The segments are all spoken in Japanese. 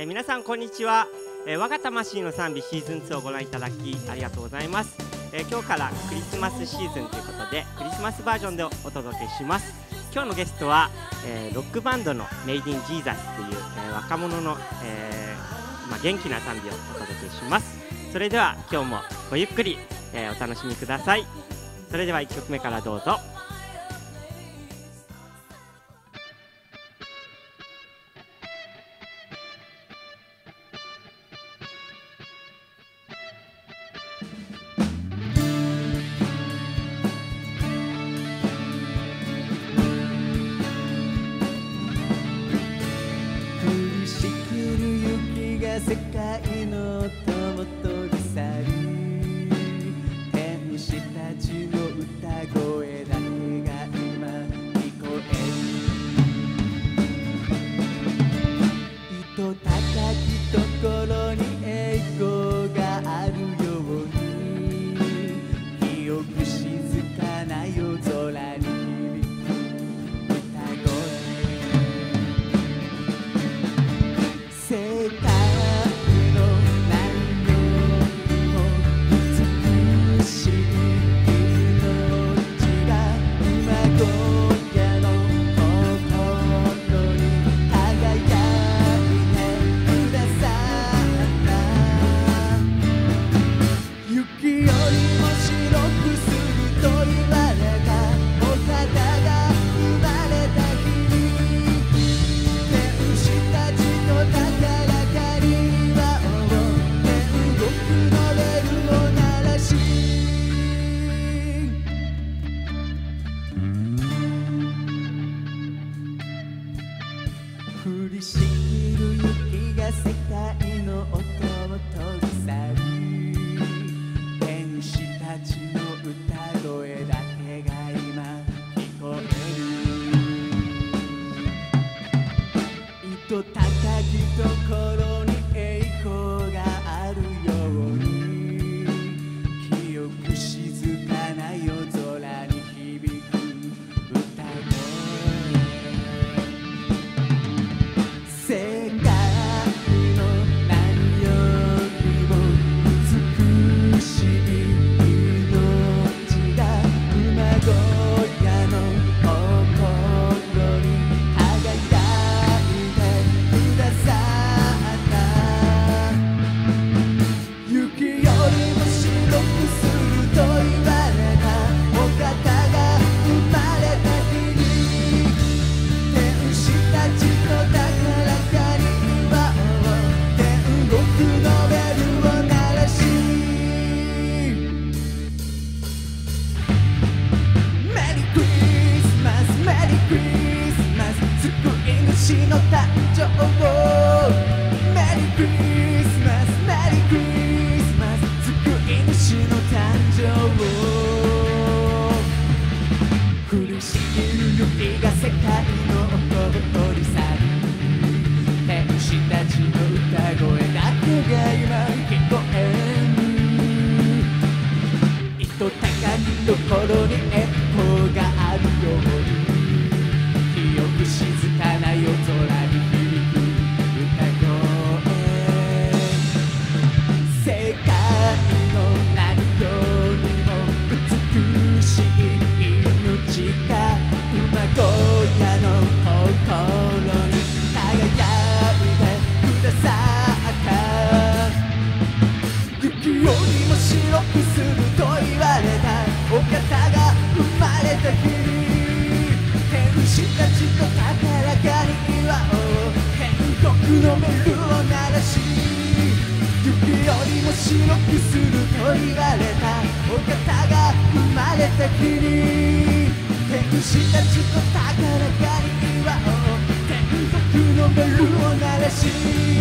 皆さんこんにちは。我が魂の賛美シーズン2をご覧いただきありがとうございます。今日からクリスマスシーズンということでクリスマスバージョンでお届けします。今日のゲストは、ロックバンドのメイディンジーザスという、若者の、元気な賛美をお届けします。それでは今日もごゆっくり、お楽しみください。それでは1曲目からどうぞ。 世界の音を取り去り天使たちの歌声だけが今聞こえる。糸高きところに栄光があるように清く静かな夜空に響く歌声。世界降りしきる雪が世界の音を取り去り天使たちの歌声だけが今聞こえる。糸高きところに栄光があるように清く静かな夜空に響く歌声。世界の何よりも美しい命が馬小屋の心に輝いてくださった雪よりも白くすると言われたお方が生まれた日に天使たちの高主の誕生メリークリスマスメリークリスマス救い主の誕生降りしきる雪が世界の音を取り去り天使たちの歌声だけが今聞こえる。糸高きところに栄光があるように清く静かな夜空に響く歌声。世界の何よりも美しい命が馬小屋の心に輝いてくださった雪よりも白くすると言われたお方が生まれた日に天使たちと高らかに祝おう天国のベルを鳴らし雪よりも白くすると言われたお方が生まれた日に天使たちと高らかに祝おう天国のベルを鳴らし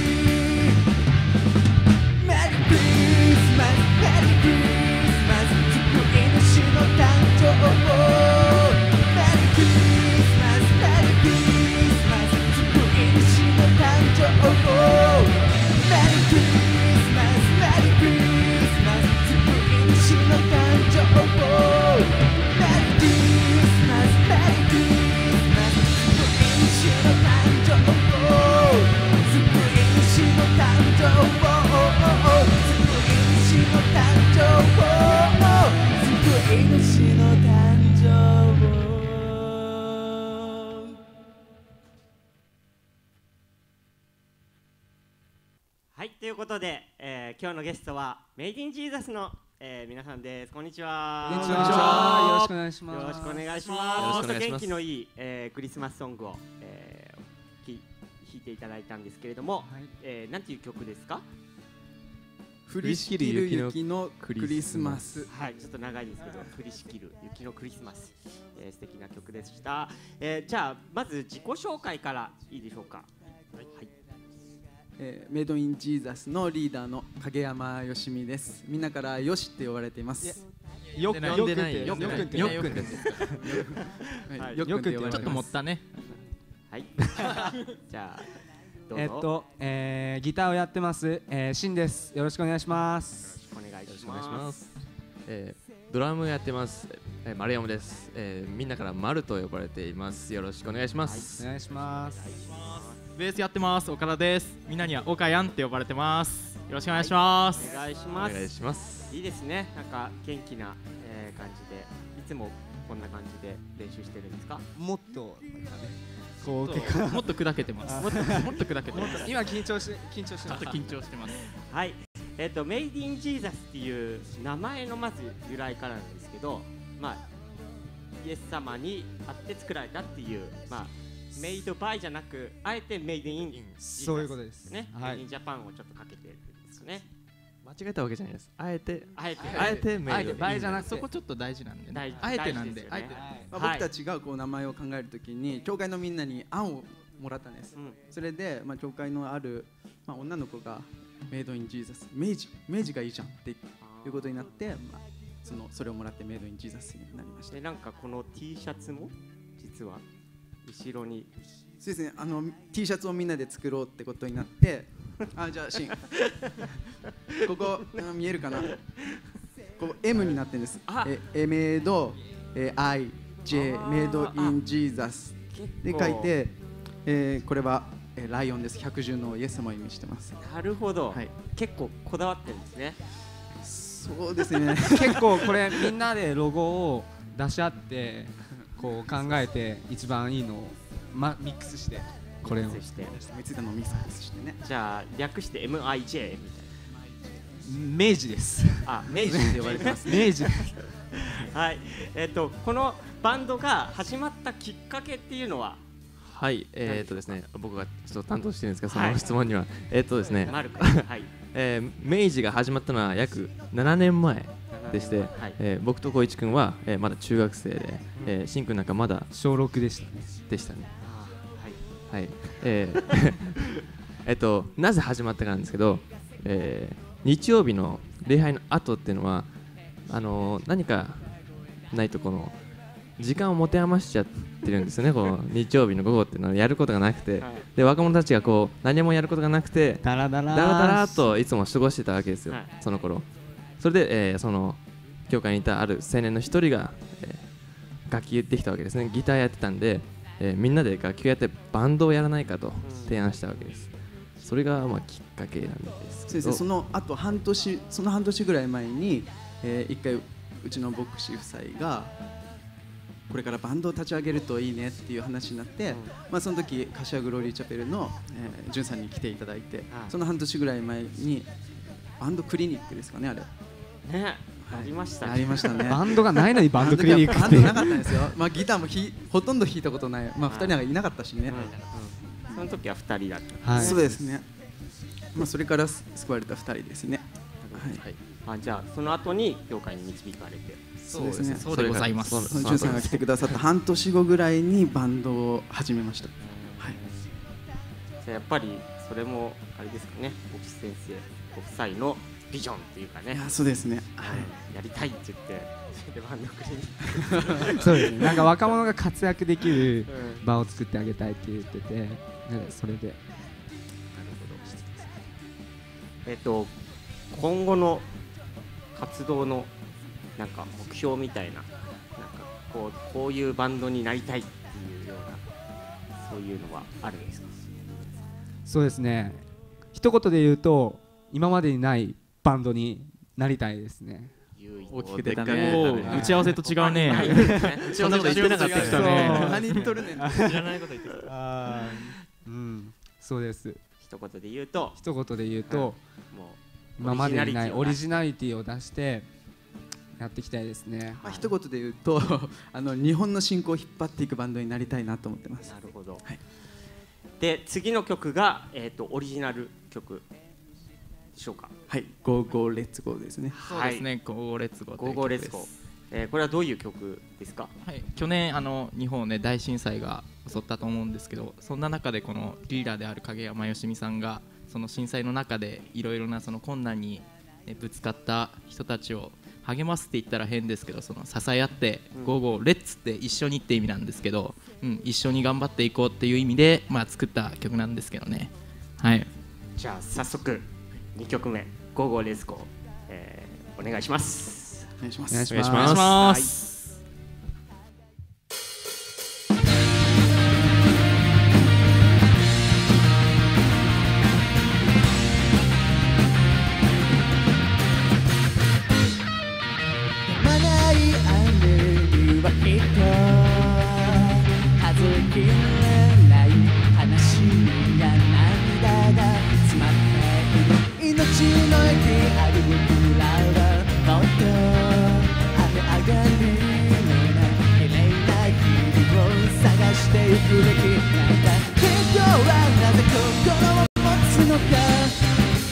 メリークリスマスメリークリスマス救い主の誕生メリークリスマスメリークリスマス救い主の誕生メリークリスマスメリークリスマス救い主の誕生メリークリスマスメリークリスマス救い主の誕生救い主いうことで、今日のゲストはメイディンジーザスの、皆さんです。こんにちは。 こんにちは。よろしくお願いします。 よろしくお願いします。 よろしくお願いします。 元気のいい、クリスマスソングを、弾いていただいたんですけれども、なんていう曲ですか？ 降りしきる雪のクリスマス。 はい、ちょっと長いですけど、降りしきる雪のクリスマス、素敵な曲でした。じゃあまず自己紹介からいいでしょうか。はい。 メイドインジーザスのリーダーの影山よしみです。みんなからよしって呼ばれています。 よくんってよくんってよくんです。 よくんって呼ばれてます。 ちょっと持ったね。 はい。じゃあどうぞ。 ギターをやってます、シンです。よろしくお願いします。 よろしくお願いしお願いしま。 ますす。ドラムやってます。丸山です。みんなから丸と呼ばれています。よろしくお願いします。 お願いします。 ベースやってます岡田です。みんなには岡やんって呼ばれてます。よろしくお願いします。 お願いしおます。 願いします。 いいですね。なんか元気な、感じで、いつもこんな感じで練習してるんですか？ もっともっと砕けてます。もっと砕けてます。 今緊張してます。 ちょっと緊張してます。 はい。メイディンジーザスっていう名前のまず由来からなんですけど、まあイエス様にあって作られたっていう、まあメイドバイじゃなく、あえてメイドインジーザス、 そういうことですね。 はい。 メイドインジャパンをちょっとかけてるんですよね。 間違えたわけじゃないです。あえてあえてバイじゃなくて、 そこちょっと大事なんでね。 大事あえてなんで、 ですよねあえて。 僕たちがこう名前を考えるときに教会のみんなに案をもらったんです。 うん。 それで教会のある女の子がメイドインジーザス、明治がいいじゃんっていうことになって、それをもらってメイドインジーザスになりました。 でなんかこの T シャツも実は後ろにそうですね、T シャツをみんなで作ろうってことになって、じゃあシンここ見えるかな、ここ M になってるんです。メイド、I、J、メイドインジーザスで書いて、これはライオンです。百獣のイエス様を意味してます。 なるほど、 はい、 結構こだわってるんですね。 そうですね結構これみんなでロゴを出し合ってこう考えて一番いいのを、ミックスしてこれをミックスして思いついたのをミックスしてね。 じゃあ略して MIJ みたい明治です。 な。明治って呼ばれてます明治はい。このバンドが始まったきっかけっていうのは、 はい。ですね、僕がちょっと担当してるんですけど、その質問にはですね、 マルク、はい。 明治が始まったのは約7年前でして、 はい。 僕と光一君は、まだ中学生で、しん君なんかまだ小6でしたね。 はい。 はい。なぜ始まったかなんですけど、日曜日の礼拝の後っていうのは何かないとこの時間を持て余しちゃってるんですよね。この日曜日の午後っていうのはやることがなくて、 はい、 で若者たちがこう何もやることがなくてダラダラといつも過ごしてたわけですよ、 はい、 その頃。それで、その教会にいたある青年の一人が、楽器できたわけですね。ギターやってたんで、みんなで楽器をやってバンドをやらないかと提案したわけです。それがきっかけなんですけど、 その後半年ぐらい前に、一回うちの牧師夫妻がこれからバンドを立ち上げるといいねっていう話になって、その時柏グローリーチャペルの、ジュンさんに来ていただいて、その半年ぐらい前にバンドクリニックですかね、あれね、ありましたね。 ありましたね。 バンドがないのにバンドクリニックってバンドなかったんですよ。ギターもほとんど弾いたことない、2人なんかいなかったしね。 その時は2人だった、 はい、 そうですね。それから救われた2人ですね。 はい。じゃあその後に教会に導かれて。 そうですね。 そうでございます。 ジュンさんが来てくださった半年後ぐらいにバンドを始めました。はい。 じゃあやっぱりそれもあれですかね、牧師先生ご夫妻のビジョンっていうかね。 そうですね。 やりたいって言ってそれでバンドクリニック。 そうですね。なんか若者が活躍できる場を作ってあげたいって言ってて、なんかそれで。なるほど。今後の活動のなんか目標みたいな、なんかこういうバンドになりたいっていうような、そういうのはあるんですか？ そうですね。一言で言うと今までにないバンドになりたいですね。 大きく出たね。 打ち合わせと違うね。 そんなこと言ってなかった人ね。 何言っとるねん。 知らないこと言ってた。 そうです。 一一言で言うと、 一言で言うと、 もう今までにないオリジナナリティを出してやっていきたいですね。 まあ一言で言うと日本の進行を引っ張っていくバンドになりたいなと思ってます。 なるほど、 はい、 で次の曲が、オリジナル曲でしょうか。 はい、ゴーゴーレッツゴーですね。 そうですね、ゴーゴーレッツゴーとゴーいう曲です。 ゴーレッツゴー、これはどういう曲ですか。 はい、去年日本をね大震災が襲ったと思うんですけど、そんな中でこのリーダーである影山よしみさんがその震災の中でいろいろなその困難に、ね、ぶつかった人たちを励ますって言ったら変ですけど、その支え合ってゴーゴーレッツって一緒にって意味なんですけど、一緒に頑張っていこうっていう意味で、作った曲なんですけどね。はい、 じゃあ早速2曲目ゴーゴーレッツゴー、お願いします。 お願いします。 お願いしお願いします。 まはいす。 止まない雨にはきっと数えきれない話や涙が詰まっている。命の息ある僕らはもっと雨上がりのない綺麗な日々を探してゆくべきなんだ。人はなぜ心を持つのか。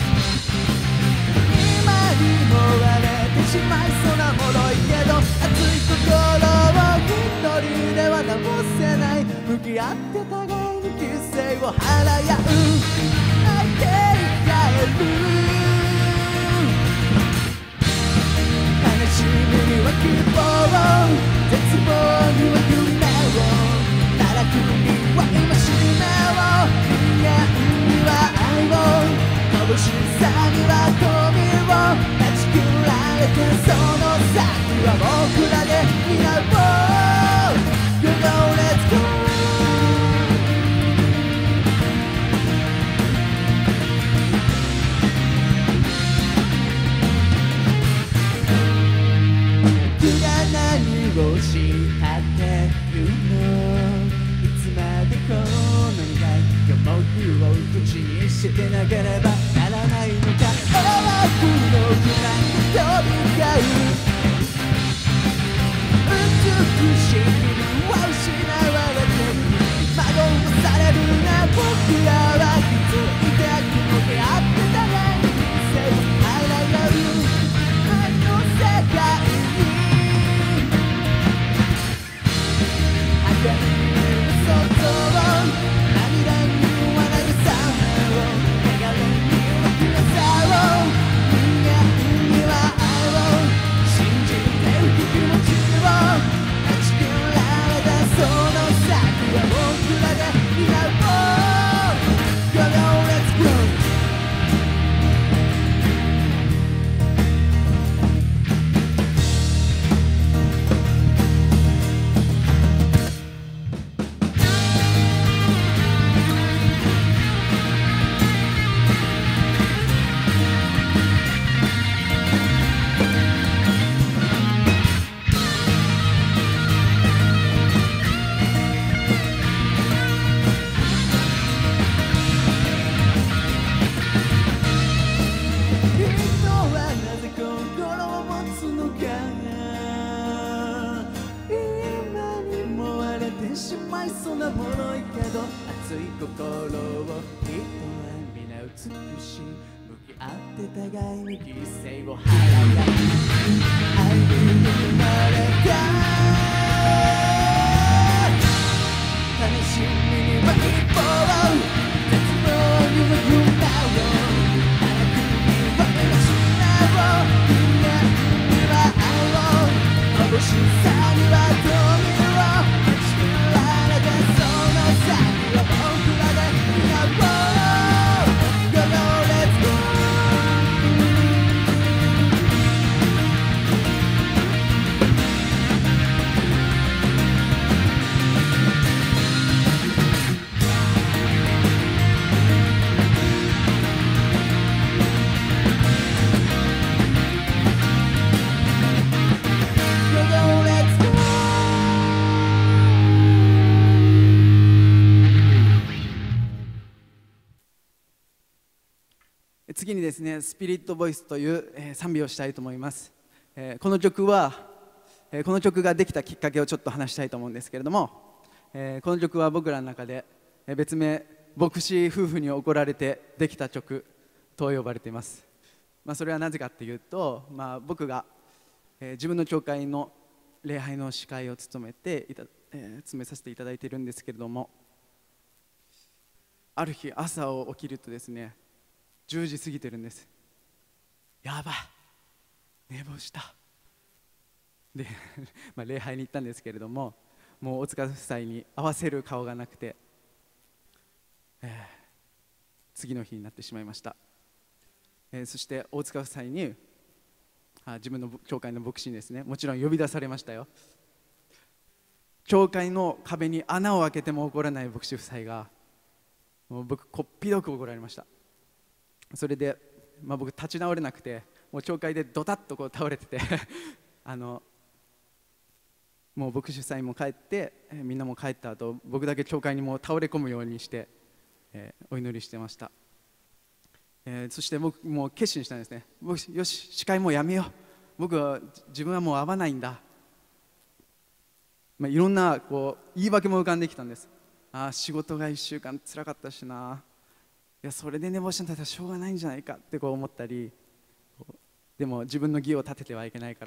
今にも割れてしまいそうなもろいけど、熱い心を一人では直せない。向き合って互いに犠牲を払い合う。泣いて帰る。悲しみには希望、絶望には夢を、奈落には今しめを、人間には愛を、眩しさには富を断ち切られて、その先は僕らで担おう。You know let's go。 僕が何をしたって言うの。いつまでこの願いが僕を口にしてなければならないのか。多くの不満が飛び交う。美しい日々は失われている。惑わされるな僕らは。気づいて向き合って互いに犠牲を払い合う。あの世界に明かりの外を、涙には慰めを、汚れには暗さを、人間には愛を、信じてゆく気持ちを断ち切られた、その先は僕らで担おう。Go go let's go。人はなぜ心を持つのか。今にも割れてしまいそうなものいけど、熱い心を人は皆美しい。向き合って互いに犠牲を払い合う。愛に生まれた悲しみには一歩を、絶望には夢を、眩しさには富を断ち切られて、その先は僕らで担おう。Go go let's go。 Go go let's go。 ですね、スピリットボイスという、賛美をしたいと思います。この曲ができたきっかけをちょっと話したいと思うんですけれども、この曲は僕らの中で、別名牧師夫婦に怒られてできた曲と呼ばれています。それはなぜかというと、僕が、自分の教会の礼拝の司会を務めさせていただいているんですけれども、ある日朝起きるとですね、10時過ぎてるんです。やばい、寝坊したで礼拝に行ったんですけれども、もう大塚夫妻に合わせる顔がなくて、次の日になってしまいました。そして大塚夫妻に自分の教会の牧師にですね、もちろん呼び出されましたよ。教会の壁に穴を開けても怒らない牧師夫妻が、もう僕こっぴどく怒られました。それで、僕立ち直れなくて、もう教会でドタッとこう倒れててもう牧師夫妻も帰って、みんなも帰った後、僕だけ教会にもう倒れ込むようにして、お祈りしてました。そして僕もう決心したんですね。よし、司会もうやめよう、自分はもう会わないんだ。いろんな言い訳も浮かんできたんです。仕事が1週間つらかったしな、いやそれで寝坊したんだったらしょうがないんじゃないかって思ったり、でも自分の義を立ててはいけないから、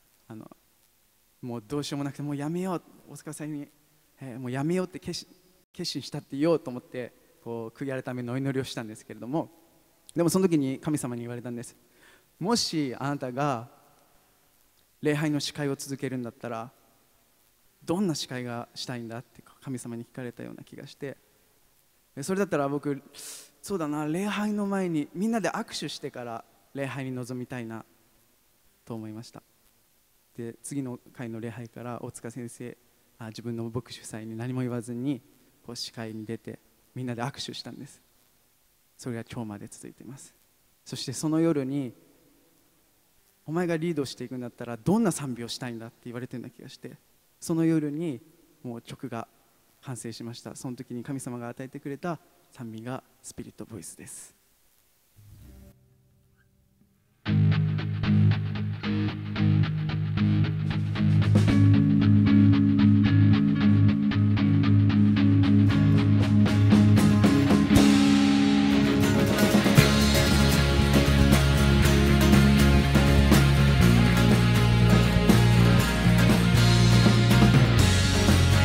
もうどうしようもなくて、もうやめよう、大塚さんに、もうやめようって決心したって言おうと思って、悔い改めのお祈りをしたんですけれども、でもその時に神様に言われたんです。もしあなたが礼拝の司会を続けるんだったら、どんな司会がしたいんだって神様に聞かれたような気がして、それだったら僕、そうだな、礼拝の前にみんなで握手してから礼拝に臨みたいなと思いました。で、次の回の礼拝から大塚先生、自分の牧師夫妻に何も言わずに司会に出て、みんなで握手したんです。それが今日まで続いています。そしてその夜に、お前がリードしていくんだったらどんな賛美をしたいんだって言われてるような気がして、その夜にもう曲が完成しました。その時に神様が与えてくれた賛美がスピリットボイスです。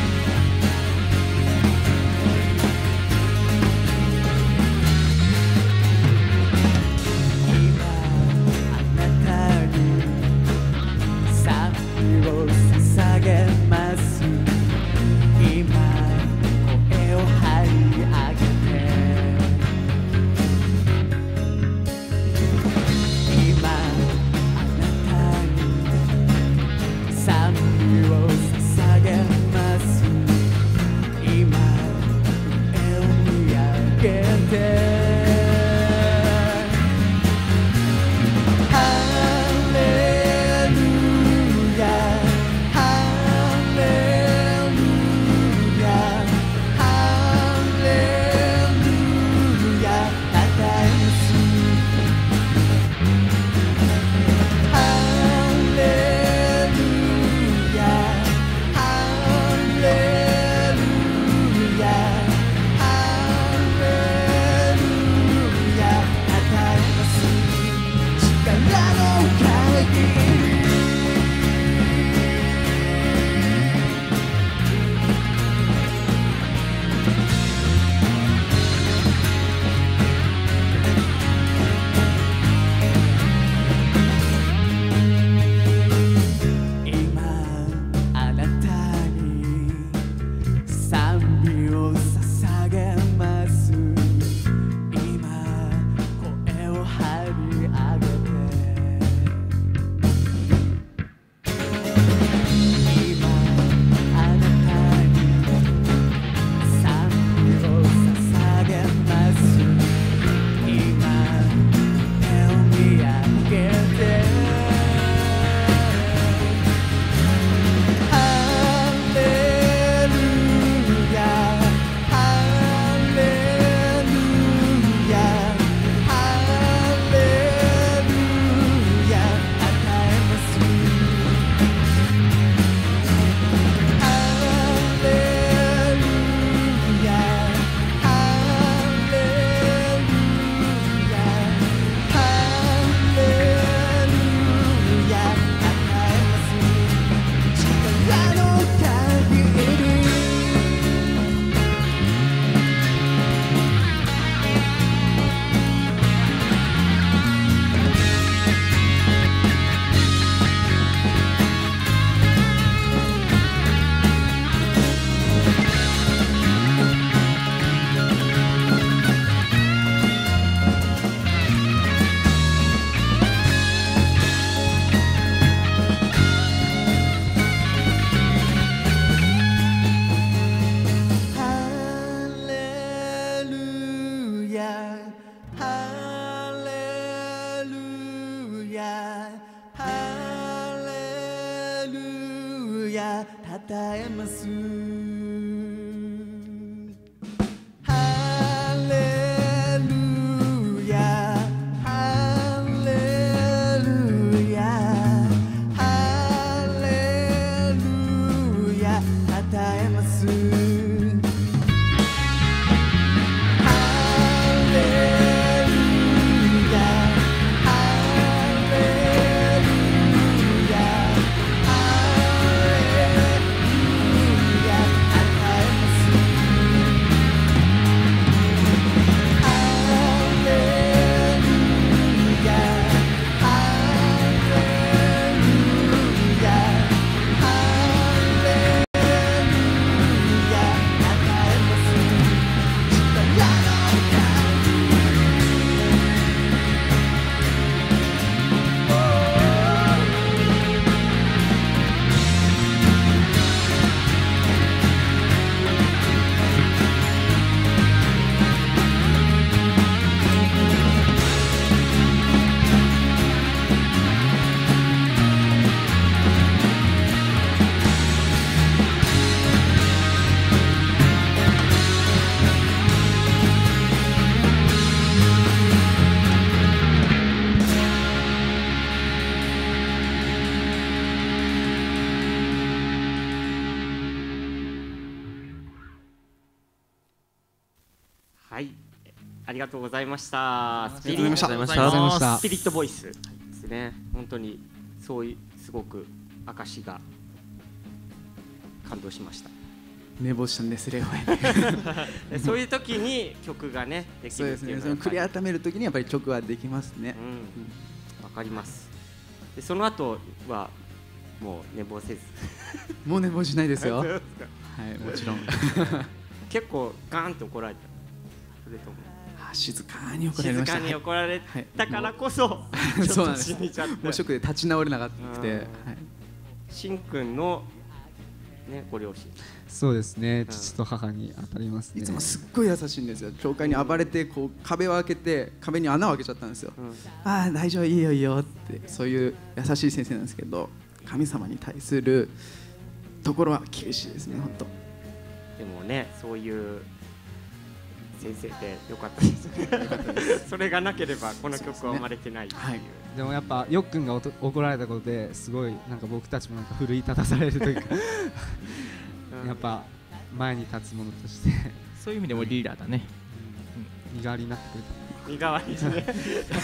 「 ヤたたえますハレルヤハレルヤハレルヤたたえますはい、ありがとうございました。スピリありがとうございましたットありがとうございましたスピリットボイスですね。本当にそういうすごく証が感動しました。 寝坊したんです礼拝でそういう時に曲がねできそうですね、 るっていうのはその繰り改めるときにやっぱり曲はできますね。 わかります。でその後はもう寝坊せずもう寝坊しないですよ。 そうはですかい、もちろん。 結構ガーンと怒られた。それとも静かに怒られました。 静かに怒られたからこそ、 はいちょっと死んじゃってもうショックで立ち直れなかったくて、 うんはい、 しんくんのねご両親そうですね、父と母に当たりますね。 いつもすっごい優しいんですよ。教会に暴れてこう壁を開けて壁に穴を開けちゃったんですよ。ああ大丈夫、いいよいいよってそういう優しい先生なんですけど、神様に対するところは厳しいですね本当。 でもねそういう先生でよかったですねそれがなければこの曲は生まれてないっていう、 はい、 でもやっぱよっくんが怒られたことですごいなんか僕たちもなんか奮い立たされるというかやっぱ前に立つものとしてそういう意味でもリーダーだね。 身代わりになってくれ身代わりですね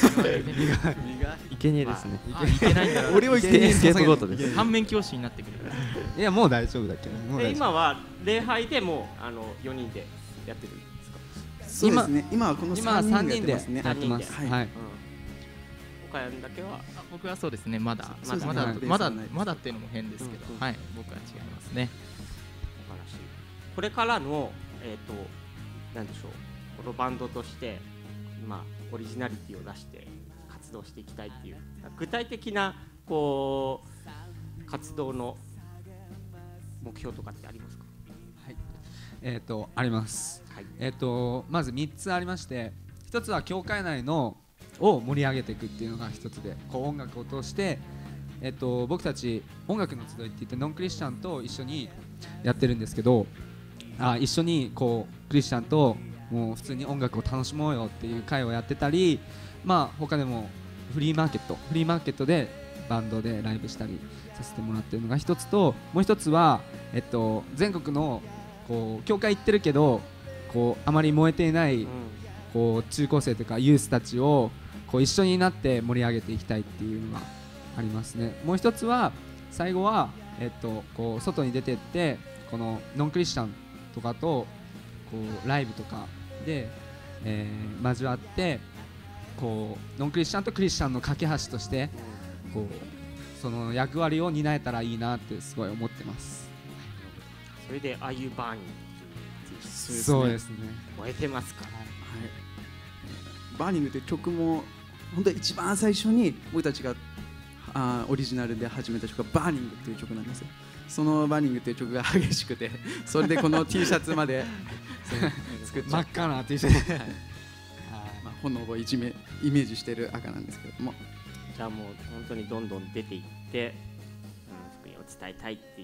生贄ですね。 あ、いけないんだろう。 俺をスケープゴートです。 反面教師になってくれる。 た。いやもう大丈夫だけど。もうで大丈夫。 今は礼拝でも4人でやってるんですか。 そうですね。今はこの今は 3 3 人でやってますね。 人でやってます。 はいはい。 岡山だけはあ、僕はそうですね。まだそうですねまだはいまだっていうのも変ですけど、はい、僕は違いますね。 素晴らしい。これからのなんでしょう、このバンドとしてオリジナリティを出して活動していきたいっていう具体的なこう活動の目標とかってありますか。 あります。 はい。 まず3つありまして、1つは教会内のを盛り上げていくっていうのが1つで、こう音楽を通して、僕たち音楽の集いって言ってノンクリスチャンと一緒にやってるんですけど、一緒にこうクリスチャンともう普通に音楽を楽しもうよっていう会をやってたり、他でもフリーマーケットでバンドでライブしたりさせてもらってるのが1つと、もう1つは、全国のこう教会行ってるけどこうあまり燃えていないこう中高生とかユースたちをこう一緒になって盛り上げていきたいっていうのがありますね。もう一つは最後は、こう外に出てってこのノンクリスチャンとかとこうライブとかで、交わってこうノンクリスチャンとクリスチャンの架け橋としてこうその役割を担えたらいいなってすごい思ってます。 それでああいうバーにそうですね。 燃えてますか。 バーニングという曲も本当に一番最初に僕たちがオリジナルで始めた曲がバーニングっていう曲なんですよ。そのバーニングっていう曲が激しくて、それでこの T シャツまで作っちゃっ真っ赤な T シャツ、 炎をイメージしてる赤なんですけれども、 じゃあもう本当にどんどん出ていって、福音を伝えたいっていう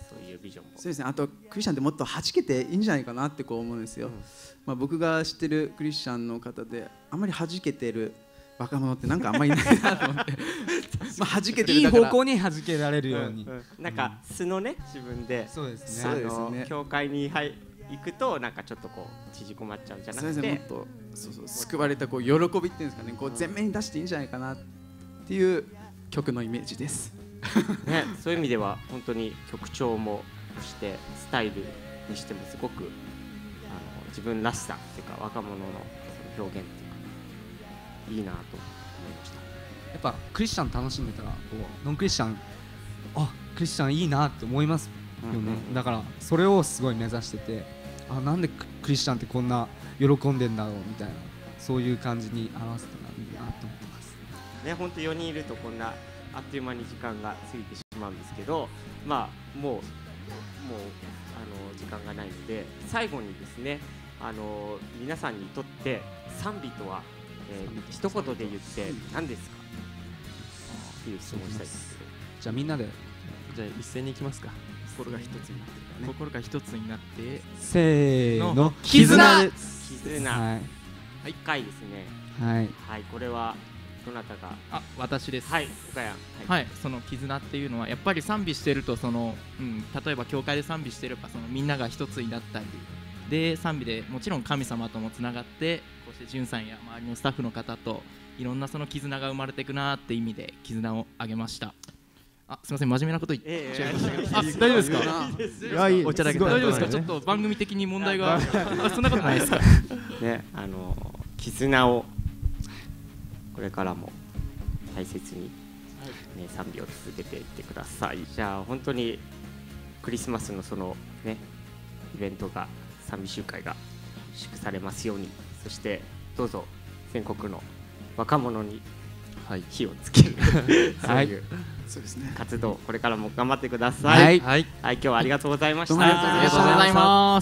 そういうビジョンも。 そうですね。あとクリスチャンってもっと弾けていいんじゃないかなってこう思うんですよ。まあ僕が知ってるクリスチャンの方であんまり弾けてる若者ってなんかあんまりいないなと思ってまあ弾けてるいいだから方向に弾けられるように、 なんか素のね自分でそうですそうね。 ですね教会に行くとなんかちょっとこう縮こまっちゃうんじゃなそうくて、 ですねもっとそう救われたこう喜びっていうんですかねこう前面に出していいんじゃないかなっていう曲のイメージです。 ね、そういう意味では本当に曲調もそしてスタイルにしてもすごく自分らしさっていうか若者のその表現っていうかいいなと思いました。 やっぱクリスチャン楽しんでたらこうノンクリスチャンクリスチャンいいなって思いますよね、だからそれをすごい目指しててなんでクリスチャンってこんな喜んでんだろうみたいなそういう感じに表せたらいいなと思ってますね、本当4人いるとこんなあっという間に時間が過ぎてしまうんですけど、まあもう時間がないので最後にですね皆さんにとって賛美とは、一言で言って何ですかっていう質問をしたいですけど、 じゃあみんなでじゃあ一斉に行きますか。 心が一つになってるからね。 心が一つになってせーの絆絆、 はい深いですね。 はいはい、これはどなたが。 私です。 はい、岡谷。 はい、その絆っていうのはやっぱり賛美してると例えば教会で賛美してればみんなが一つになったりで賛美でもちろん神様ともつながってこうして潤さんや周りのスタッフの方といろんなその絆が生まれていくなって意味で絆をあげました。すみません真面目なこと言っちゃいましたけど、大丈夫ですか？ お茶だけ大丈夫ですか？ちょっと番組的に問題がそんなことないですか？ ね、絆をこれからも大切に、ね、賛美を続けていってください。じゃあ本当にクリスマスのそのねイベントが賛美集会が祝されますように、そしてどうぞ全国の若者に火をつける、そういうそうですね。 活動これからも頑張ってください。はい、今日はありがとうございました。 どうもありがとうございましたありがとうございます。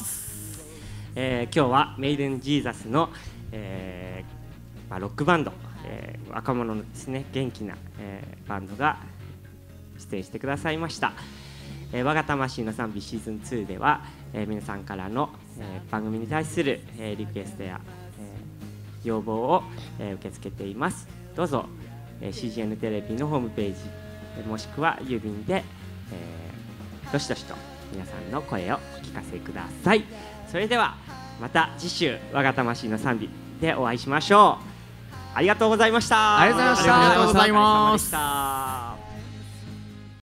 今日はメイデンジーザスの、ロックバンド、若者のですね元気な、バンドが出演してくださいました。我が魂の賛美シーズン2では、皆さんからの、番組に対する、リクエストや、要望を、受け付けています。どうぞ、CGN テレビのホームページもしくは郵便で、どしどしと皆さんの声をお聞かせください。それではまた次週我が魂の賛美でお会いしましょう。ありがとうございました。 ありがとうございました。 ありがとうございます。 お疲れ様でした。